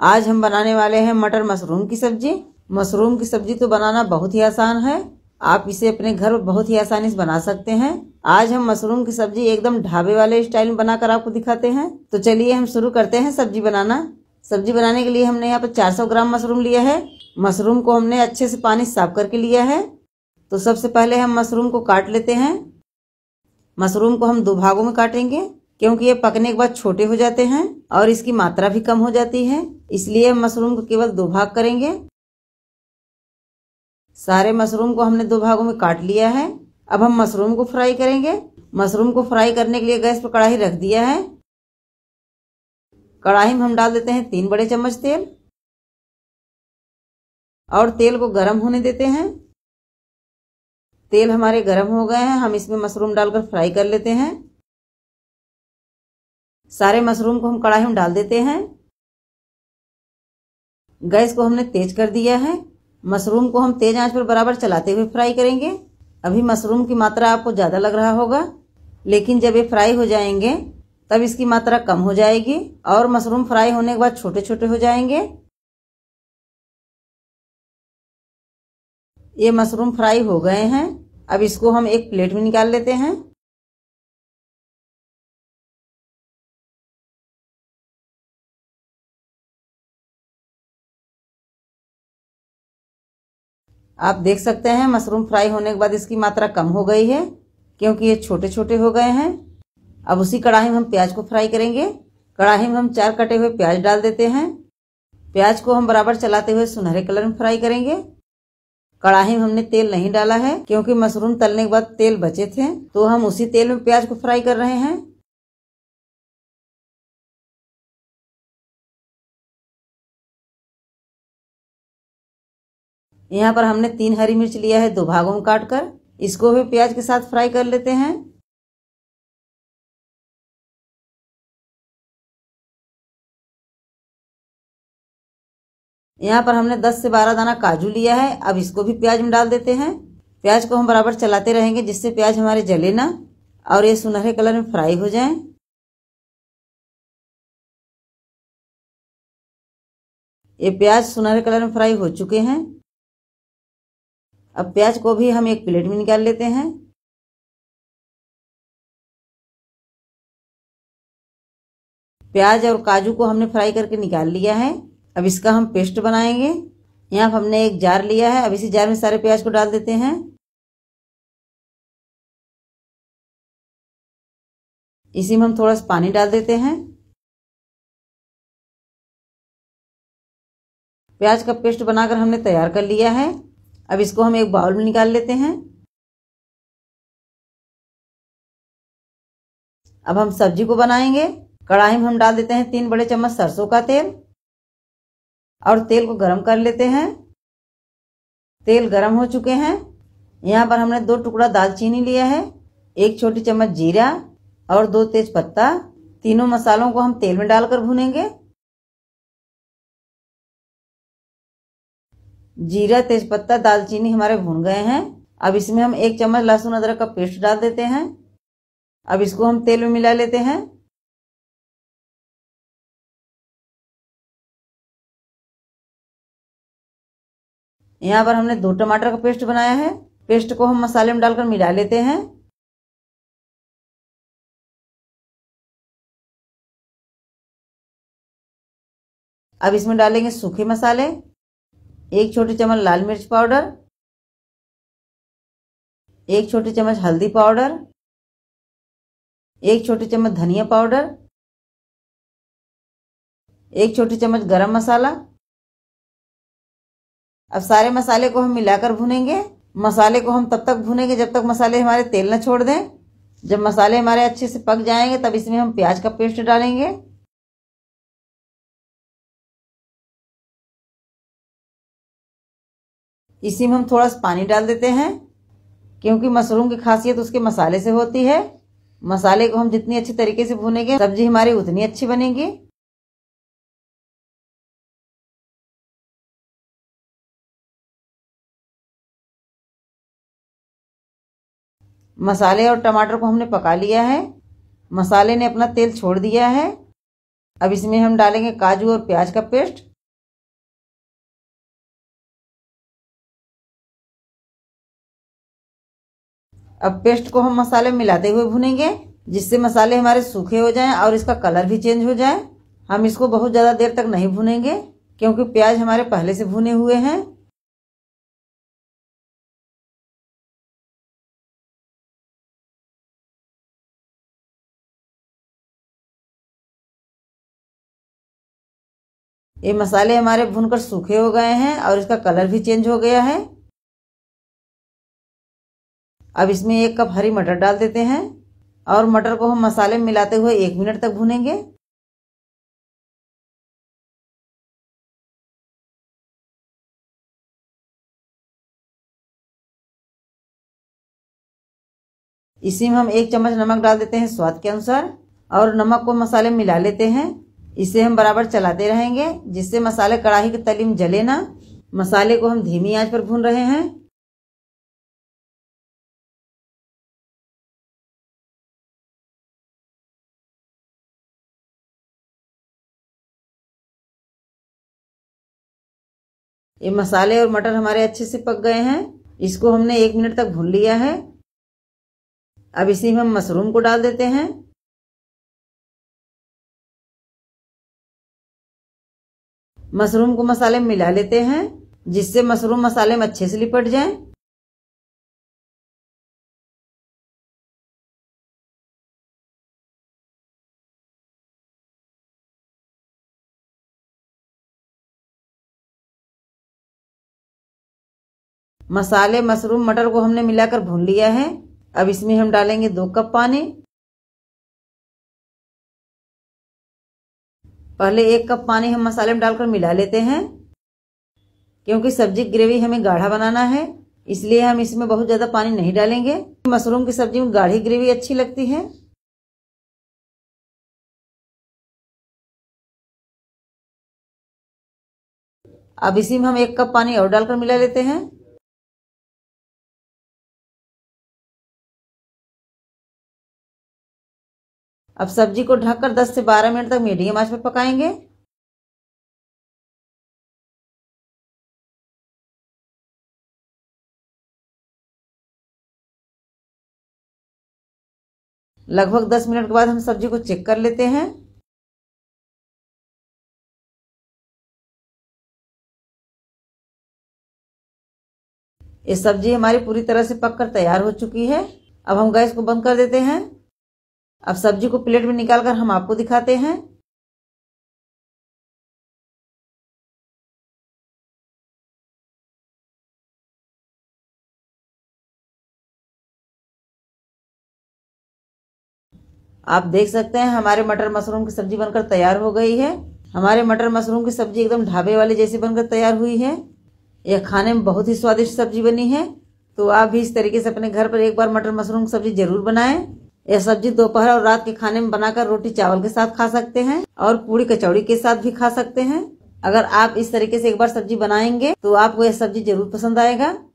आज हम बनाने वाले हैं मटर मशरूम की सब्जी। मशरूम की सब्जी तो बनाना बहुत ही आसान है। आप इसे अपने घर में बहुत ही आसानी से बना सकते हैं। आज हम मशरूम की सब्जी एकदम ढाबे वाले स्टाइल में बनाकर आपको दिखाते हैं। तो चलिए हम शुरू करते हैं सब्जी बनाना। सब्जी बनाने के लिए हमने यहाँ पर 400 ग्राम मशरूम लिया है। मशरूम को हमने अच्छे से पानी साफ करके लिया है। तो सबसे पहले हम मशरूम को काट लेते हैं। मशरूम को हम 2 भागों में काटेंगे क्योंकि ये पकने के बाद छोटे हो जाते हैं और इसकी मात्रा भी कम हो जाती है, इसलिए हम मशरूम को केवल 2 भाग करेंगे। सारे मशरूम को हमने 2 भागों में काट लिया है। अब हम मशरूम को फ्राई करेंगे। मशरूम को फ्राई करने के लिए गैस पर कढ़ाई रख दिया है। कढ़ाई में हम डाल देते हैं 3 बड़े चम्मच तेल और तेल को गर्म होने देते हैं। तेल हमारे गर्म हो गए हैं। हम इसमें मशरूम डालकर फ्राई कर लेते हैं। सारे मशरूम को हम कढ़ाई में डाल देते हैं। गैस को हमने तेज कर दिया है। मशरूम को हम तेज आंच पर बराबर चलाते हुए फ्राई करेंगे। अभी मशरूम की मात्रा आपको ज्यादा लग रहा होगा, लेकिन जब ये फ्राई हो जाएंगे तब इसकी मात्रा कम हो जाएगी और मशरूम फ्राई होने के बाद छोटे छोटे हो जाएंगे। ये मशरूम फ्राई हो गए हैं। अब इसको हम एक प्लेट में निकाल लेते हैं। आप देख सकते हैं मशरूम फ्राई होने के बाद इसकी मात्रा कम हो गई है क्योंकि ये छोटे छोटे हो गए हैं। अब उसी कढ़ाई में हम प्याज को फ्राई करेंगे। कढ़ाई में हम 4 कटे हुए प्याज डाल देते हैं। प्याज को हम बराबर चलाते हुए सुनहरे कलर में फ्राई करेंगे। कढ़ाई में हमने तेल नहीं डाला है क्योंकि मशरूम तलने के बाद तेल बचे थे, तो हम उसी तेल में प्याज को फ्राई कर रहे हैं। यहाँ पर हमने 3 हरी मिर्च लिया है 2 भागों में काट कर। इसको भी प्याज के साथ फ्राई कर लेते हैं। यहाँ पर हमने 10 से 12 दाना काजू लिया है। अब इसको भी प्याज में डाल देते हैं। प्याज को हम बराबर चलाते रहेंगे जिससे प्याज हमारे जले ना और ये सुनहरे कलर में फ्राई हो जाएं। ये प्याज सुनहरे कलर में फ्राई हो चुके हैं। अब प्याज को भी हम एक प्लेट में निकाल लेते हैं। प्याज और काजू को हमने फ्राई करके निकाल लिया है। अब इसका हम पेस्ट बनाएंगे। यहाँ पर हमने एक जार लिया है। अब इसी जार में सारे प्याज को डाल देते हैं। इसी में हम थोड़ा सा पानी डाल देते हैं। प्याज का पेस्ट बनाकर हमने तैयार कर लिया है। अब इसको हम एक बाउल में निकाल लेते हैं। अब हम सब्जी को बनाएंगे। कढ़ाई में हम डाल देते हैं 3 बड़े चम्मच सरसों का तेल और तेल को गरम कर लेते हैं। तेल गरम हो चुके हैं। यहाँ पर हमने 2 टुकड़ा दालचीनी लिया है, 1 छोटी चम्मच जीरा और 2 तेज पत्ता। तीनों मसालों को हम तेल में डालकर भूनेंगे। जीरा, तेज पत्ता, दालचीनी हमारे भून गए हैं। अब इसमें हम 1 चम्मच लहसुन अदरक का पेस्ट डाल देते हैं। अब इसको हम तेल में मिला लेते हैं। यहाँ पर हमने 2 टमाटर का पेस्ट बनाया है। पेस्ट को हम मसाले में डालकर मिला लेते हैं। अब इसमें डालेंगे सूखे मसाले, 1 छोटी चम्मच लाल मिर्च पाउडर, 1 छोटी चम्मच हल्दी पाउडर, 1 छोटी चम्मच धनिया पाउडर, 1 छोटी चम्मच गरम मसाला। अब सारे मसाले को हम मिलाकर भूनेंगे। मसाले को हम तब तक भूनेंगे जब तक मसाले हमारे तेल न छोड़ दें। जब मसाले हमारे अच्छे से पक जाएंगे तब इसमें हम प्याज का पेस्ट डालेंगे। इसी में हम थोड़ा सा पानी डाल देते हैं क्योंकि मशरूम की खासियत उसके मसाले से होती है। मसाले को हम जितनी अच्छी तरीके से भूनेंगे सब्जी हमारी उतनी अच्छी बनेगी। मसाले और टमाटर को हमने पका लिया है। मसाले ने अपना तेल छोड़ दिया है। अब इसमें हम डालेंगे काजू और प्याज का पेस्ट अब पेस्ट को हम मसाले में मिलाते हुए भुनेंगे, जिससे मसाले हमारे सूखे हो जाएं और इसका कलर भी चेंज हो जाए। हम इसको बहुत ज़्यादा देर तक नहीं भुनेंगे, क्योंकि प्याज हमारे पहले से भुने हुए हैं। ये मसाले हमारे भुनकर सूखे हो गए हैं और इसका कलर भी चेंज हो गया है। अब इसमें 1 कप हरी मटर डाल देते हैं और मटर को हम मसाले में मिलाते हुए 1 मिनट तक भुनेंगे। इसी में हम 1 चम्मच नमक डाल देते हैं स्वाद के अनुसार और नमक को मसाले में मिला लेते हैं। इसे हम बराबर चलाते रहेंगे, जिससे मसाले कढ़ाई की तली में जले ना। मसाले को हम धीमी आंच पर भून रहे हैं। ये मसाले और मटर हमारे अच्छे से पक गए हैं। इसको हमने 1 मिनट तक भून लिया है। अब इसी में हम मशरूम को डाल देते हैं। मशरूम को मसाले में मिला लेते हैं, जिससे मशरूम मसाले में अच्छे से लिपट जाए। मसाले, मशरूम, मटर को हमने मिलाकर भून लिया है। अब इसमें हम डालेंगे 2 कप पानी। पहले 1 कप पानी हम मसाले में डालकर मिला लेते हैं, क्योंकि सब्जी ग्रेवी हमें गाढ़ा बनाना है, इसलिए हम इसमें बहुत ज्यादा पानी नहीं डालेंगे। मशरूम की सब्जी में गाढ़ी ग्रेवी अच्छी लगती है। अब इसी में हम 1 कप पानी और डालकर मिला लेते हैं। अब सब्जी को ढककर 10 से 12 मिनट तक मीडियम आंच पर पकाएंगे। लगभग 10 मिनट के बाद हम सब्जी को चेक कर लेते हैं। ये सब्जी हमारी पूरी तरह से पककर तैयार हो चुकी है। अब हम गैस को बंद कर देते हैं। अब सब्जी को प्लेट में निकालकर हम आपको दिखाते हैं। आप देख सकते हैं हमारे मटर मशरूम की सब्जी बनकर तैयार हो गई है। हमारे मटर मशरूम की सब्जी एकदम ढाबे वाले जैसी बनकर तैयार हुई है। यह खाने में बहुत ही स्वादिष्ट सब्जी बनी है। तो आप भी इस तरीके से अपने घर पर एक बार मटर मशरूम की सब्जी जरूर बनाएं। यह सब्जी दोपहर और रात के खाने में बनाकर रोटी चावल के साथ खा सकते हैं और पूड़ी कचौड़ी के साथ भी खा सकते हैं। अगर आप इस तरीके से एक बार सब्जी बनाएंगे तो आपको यह सब्जी जरूर पसंद आएगा।